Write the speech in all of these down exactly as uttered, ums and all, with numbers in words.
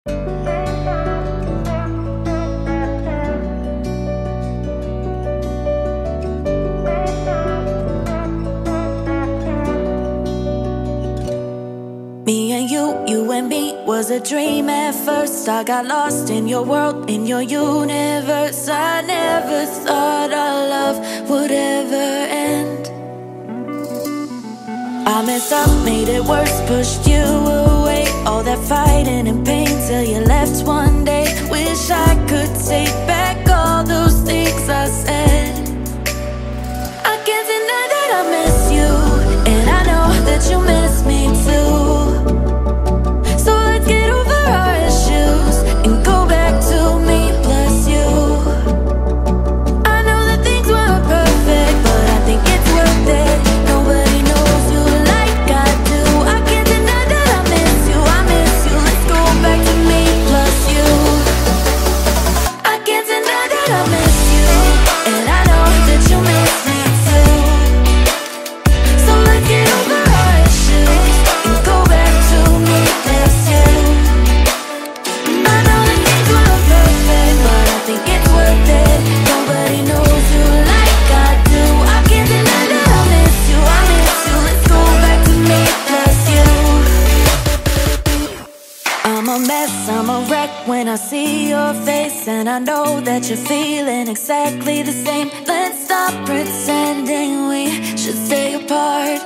Me and you, you and me was a dream at first. I got lost in your world, in your universe. I never thought our love would ever end. I messed up, made it worse, pushed you away. All that fighting and pain till you left one day. Wish I could take back all those things I said. I can't deny that I miss you, and I know that you miss me too. So let's get over our issues and go back to me plus you. I know that things weren't perfect, but I think it's worth it. Nobody knows you like I do. I can't deny that I miss you, I miss you. Let's go back to me plus you. I can't deny that I miss you, and I know that you miss me too. So let's get over our issues and go back to me plus you. I know that things weren't perfect, but I think it's worth it. Nobody knows you like I do. I can't deny that I miss you, I miss you. Let's go back to me plus you. I'm a mess, I'm a wreck when I see your face, and I know that you're feeling exactly the same. Let's stop pretending we should stay apart.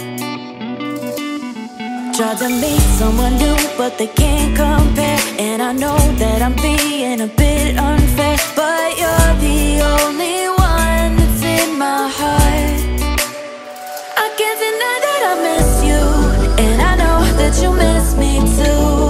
Tried to meet someone new, but they can't compare. And I know that I'm being a bit unfair, but you're the only one that's in my heart. I can't deny that I miss you, and I know that you miss me too.